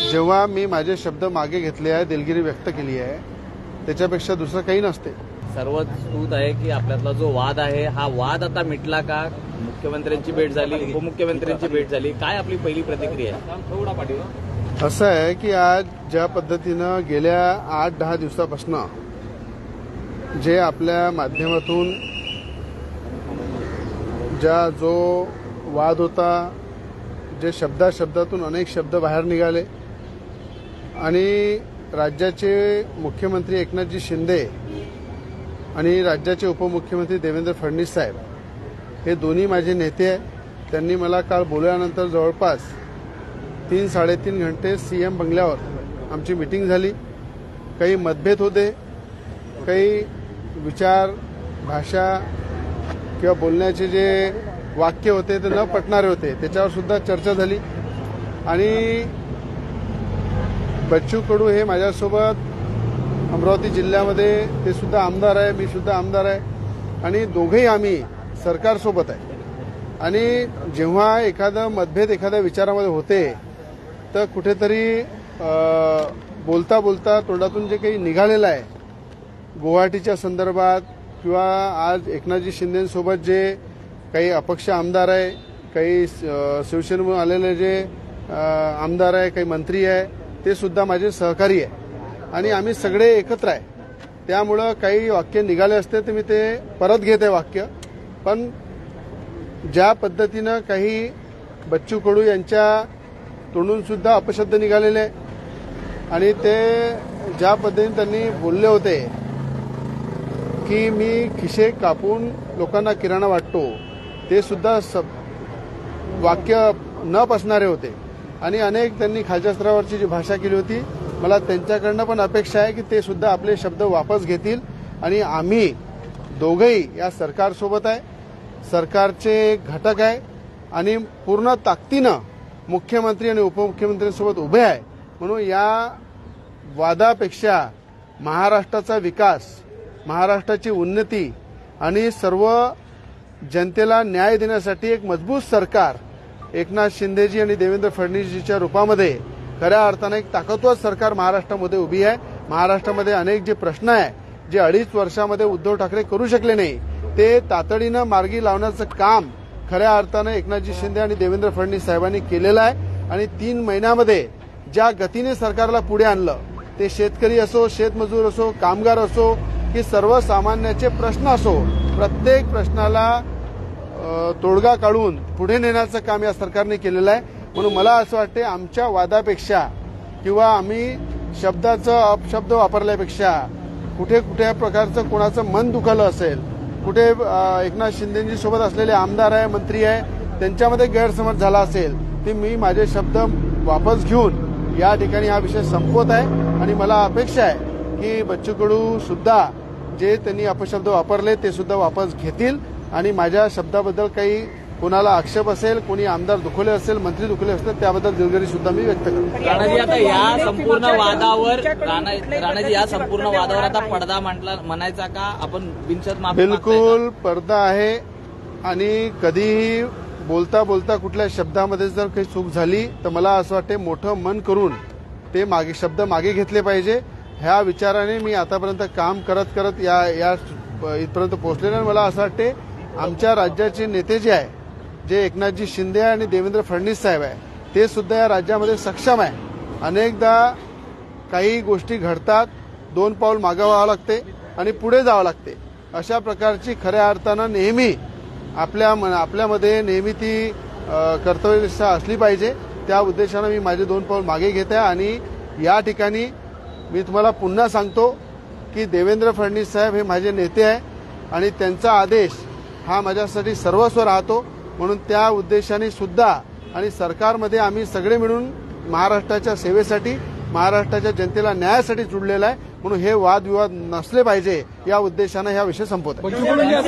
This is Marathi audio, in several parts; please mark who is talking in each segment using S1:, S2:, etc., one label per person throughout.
S1: जेव्हा मी माझे शब्द मागे घेतले आहे, दिलगिरी व्यक्त केली आहे, त्याच्यापेक्षा दुसरं काही नसते.
S2: सर्वच स्तुत आहे की आपल्यातला जो वाद आहे हा वाद आता मिटला का? मुख्यमंत्र्यांची भेट झाली, उपमुख्यमंत्र्यांची भेट झाली, काय आपली पहिली प्रतिक्रिया आहे?
S1: असं आहे की आज ज्या पद्धतीनं गेल्या 8-10 दिवसापासून जे आपल्या माध्यमातून जो वाद होता, जे शब्दातून अनेक शब्द बाहेर निघाले आणि राज्याचे मुख्यमंत्री एकनाथजी शिंदे आणि राज्याचे उपमुख्यमंत्री देवेंद्र फडणवीस साहेब हे दोन्ही माझे नेते आहेत. त्यांनी मला काल बोलल्यानंतर जवळपास 3-3.5 घंटे सीएम बंगल्यावर आमची मीटिंग झाली. काही मतभेद होते, काही विचार, भाषा किंवा बोलण्याचे जे वाक्य होते ते न पटणारे होते, त्याच्यावर सुद्धा चर्चा झाली. आणि बच्चू कडू हे माझ्यासोबत अमरावती जिल्ह्यामध्ये, ते सुद्धा आमदार आहे, मी सुद्धा आमदार आहे आणि दोघेही आम्ही सरकारसोबत आहे. आणि जेव्हा एखादा मतभेद एखाद्या विचारामध्ये होते तर कुठेतरी बोलता बोलता तोंडातून जे काही निघालेलं आहे गुवाहाटीच्या संदर्भात किंवा आज एकनाथजी शिंदेसोबत जे काही अपक्ष आमदार आहे, काही शिवसेनेमधून आलेले जे आमदार आहे, काही मंत्री आहे, ते सुद्धा माझे सहकारी आहे आणि आम्ही सगळे एकत्र आहे. त्यामुळं काही वाक्य निघाले असते तर मी ते परत घेत आहे वाक्य. पण ज्या पद्धतीनं काही बच्चू कडू यांच्या तोंडून सुद्धा अपशब्द निघालेले आणि ते ज्या पद्धतीने त्यांनी बोलले होते की मी खिसे कापून लोकांना किराणा वाटतो, ते सुद्धा वाक्य न पसणारे होते. आणि अनेक त्यांनी खालच्या स्तरावरची जी भाषा केली होती, मला त्यांच्याकडनं पण अपेक्षा आहे की ते सुद्धा आपले शब्द वापस घेतील. आणि आम्ही दोघंही या सरकारसोबत आहे, सरकारचे घटक आहे आणि पूर्ण ताकदीनं मुख्यमंत्री आणि उपमुख्यमंत्र्यांसोबत उभे आहे. म्हणून या वादापेक्षा महाराष्ट्राचा विकास, महाराष्ट्राची उन्नती आणि सर्व जनतेला न्याय देण्यासाठी एक मजबूत सरकार एकनाथ शिंदेजी आणि देवेंद्र फडणवीसजीच्या रूपामध्ये खऱ्या अर्थाने एक ताकदवर सरकार महाराष्ट्रामध्ये उभी आहे. महाराष्ट्रामध्ये अनेक जे प्रश्न आहे, जे 2.5 वर्षामध्ये उद्धव ठाकरे करू शकले नाही, ते तातडीनं मार्गी लावण्याचं काम खऱ्या अर्थानं एकनाथजी शिंदे आणि देवेंद्र फडणवीस साहेबांनी केलेलं आहे. आणि 3 महिन्यामध्ये ज्या गतीने सरकारला पुढे आणलं, ते शेतकरी असो, शेतमजूर असो, कामगार असो की सर्वसामान्याचे प्रश्न असो, प्रत्येक प्रश्नाला तोडगा काढून पुढे नेण्याचं काम या सरकारने केलेलं आहे. म्हणून मला असं वाटते आमच्या वादापेक्षा किंवा आम्ही शब्दाचं अपशब्द वापरल्यापेक्षा कुठे कुठे प्रकारचं कोणाचं मन दुखावलं असेल, कुठे एकनाथ शिंदेजी सोबत असलेले आमदार आहे, मंत्री आहे, त्यांच्यामध्ये गैरसमज झाला असेल, ते मी माझे शब्द वापस घेऊन या ठिकाणी हा विषय संपवत आहे. आणि मला अपेक्षा आहे की बच्चू कडू सुद्धा जे त्यांनी अपशब्द वापरले ते सुद्धा वापस घेतील आणि माझ्या शब्दाबद्दल काही कोणाला आक्षेप असेल, कोणी आमदार दुखवले असेल, मंत्री दुखवले असतील, त्याबद्दल दिलगिरी सुद्धा मी व्यक्त करतो.
S2: राणाजी, आता या संपूर्ण वादावर राणाजी या संपूर्ण वादावर आता पडदा म्हणायचा का आपण बिनशर्त माफी?
S1: बिलकुल पडदा आहे. आणि कधीही बोलता बोलता कुठल्या शब्दामध्ये जर काही चूक झाली तर मला असं वाटते मोठं मन करून ते शब्द मागे घेतले पाहिजे. ह्या विचाराने मी आतापर्यंत काम करत करत या इथपर्यंत पोहोचलेलं. मला असं वाटते आमच्या राज्याचे नेते जे आहे, जे एकनाथजी शिंदे आणि देवेंद्र फडणवीस साहेब आहे, ते सुद्धा या राज्यामध्ये सक्षम आहे. अनेकदा काही गोष्टी घडतात, 2 पाऊल मागे व्हावं लागते आणि पुढे जावं लागते. अशा प्रकारची खऱ्या अर्थानं नेहमी आपल्यामध्ये नेहमी ती कर्तव्यनिष्ठा असली पाहिजे. त्या उद्देशानं मी माझे 2 पाऊल मागे घेत आहे. आणि या ठिकाणी मी तुम्हाला पुन्हा सांगतो की देवेंद्र फडणवीस साहेब हे माझे नेते आहे आणि त्यांचा आदेश हा माझ्यासाठी सर्वस्व राहतो. म्हणून त्या उद्देशाने सुद्धा आणि सरकारमध्ये आम्ही सगळे मिळून महाराष्ट्राच्या सेवेसाठी, महाराष्ट्राच्या जनतेला न्यायासाठी जुडलेला आहे. म्हणून हे वादविवाद नसले पाहिजे या उद्देशानं हा विषय संपवत आहे.
S3: बच्चू कडूंनी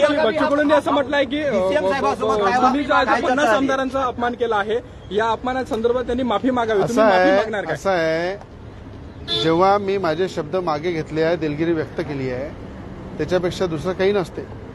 S3: असं म्हटलंय की तुम्ही 50 आमदारांचा अपमान केला आहे, या अपमानासंदर्भात त्यांनी माफी मागावी.
S1: असं आहे, जेव्हा मी माझे शब्द मागे घेतले आहे, दिलगिरी व्यक्त केली आहे, त्याच्यापेक्षा दुसरं काही नसते.